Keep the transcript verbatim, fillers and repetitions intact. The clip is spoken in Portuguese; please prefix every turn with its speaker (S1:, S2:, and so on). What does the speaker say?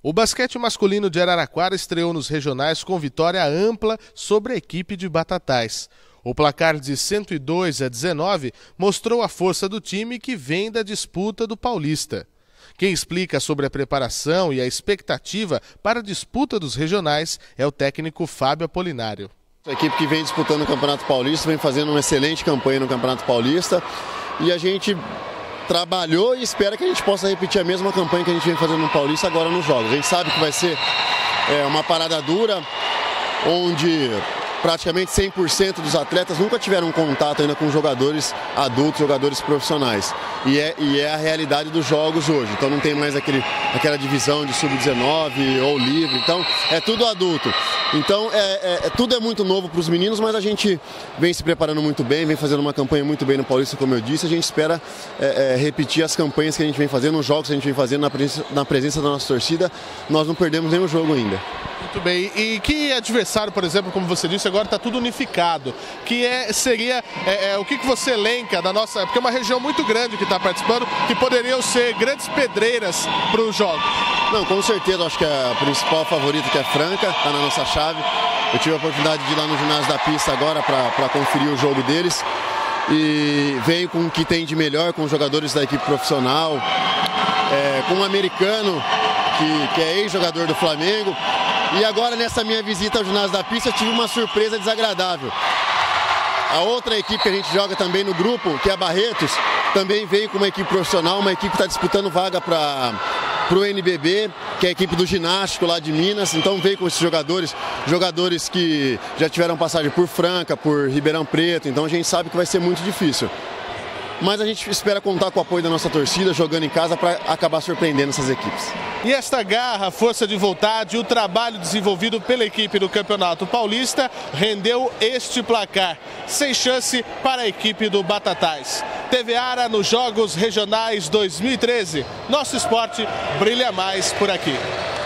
S1: O basquete masculino de Araraquara estreou nos regionais com vitória ampla sobre a equipe de Batatais. O placar de cento e dois a dezenove mostrou a força do time que vem da disputa do Paulista. Quem explica sobre a preparação e a expectativa para a disputa dos regionais é o técnico Fábio Apolinário.
S2: A equipe que vem disputando o Campeonato Paulista vem fazendo uma excelente campanha no Campeonato Paulista e a gente trabalhou e espera que a gente possa repetir a mesma campanha que a gente vem fazendo no Paulista agora nos jogos. A gente sabe que vai ser é, uma parada dura, onde praticamente cem por cento dos atletas nunca tiveram contato ainda com jogadores adultos, jogadores profissionais. E é, e é a realidade dos jogos hoje. Então não tem mais aquele, aquela divisão de sub dezenove ou livre. Então é tudo adulto. Então é, é, é, tudo é muito novo para os meninos, mas a gente vem se preparando muito bem, vem fazendo uma campanha muito bem no Paulista, como eu disse. A gente espera é, é, repetir as campanhas que a gente vem fazendo, os jogos que a gente vem fazendo na presença, na presença da nossa torcida. Nós não perdemos nenhum jogo ainda.
S1: Muito bem. E que adversário, por exemplo, como você disse, agora está tudo unificado. Que é, seria é, é, o que, que você elenca da nossa... Porque é uma região muito grande que está participando, que poderiam ser grandes pedreiras para os jogos.
S2: Não, com certeza, acho que a principal favorita, que é Franca, está na nossa chave. Eu tive a oportunidade de ir lá no ginásio da pista agora para conferir o jogo deles. E veio com o que tem de melhor, com os jogadores da equipe profissional, é, com um americano que, que é ex-jogador do Flamengo. E agora, nessa minha visita ao ginásio da pista, eu tive uma surpresa desagradável. A outra equipe que a gente joga também no grupo, que é a Barretos, também veio com uma equipe profissional, uma equipe que está disputando vaga para o N B B, que é a equipe do ginástico lá de Minas. Então veio com esses jogadores, jogadores que já tiveram passagem por Franca, por Ribeirão Preto, então a gente sabe que vai ser muito difícil. Mas a gente espera contar com o apoio da nossa torcida, jogando em casa, para acabar surpreendendo essas equipes.
S1: E esta garra, força de vontade, o trabalho desenvolvido pela equipe do Campeonato Paulista rendeu este placar, sem chance para a equipe do Batatais. T V Ara nos Jogos Regionais dois mil e treze. Nosso esporte brilha mais por aqui.